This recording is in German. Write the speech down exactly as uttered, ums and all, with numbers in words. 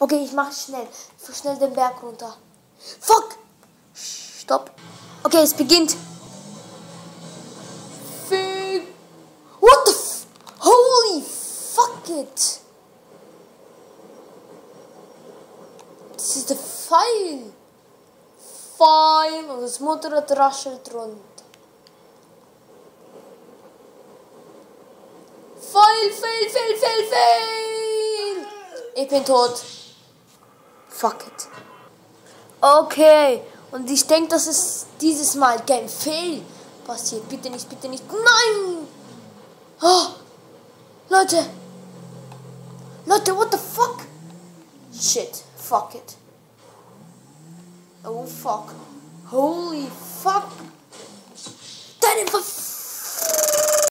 Okay, ich mache schnell. So schnell den Berg runter. Fuck! Stopp. Okay, es beginnt. What the f... Holy fuck it! Das ist der Pfeil. Pfeil. Und das Motorrad raschelt runter. Pfeil, Pfeil, Pfeil, Pfeil, Pfeil! Ich bin tot. Fuck it. Okay. Und ich denke, dass es dieses Mal kein Fail passiert. Bitte nicht, bitte nicht. Nein! Oh, Leute. Leute, what the fuck? Shit. Fuck it. Oh, fuck. Holy fuck. Deine Ver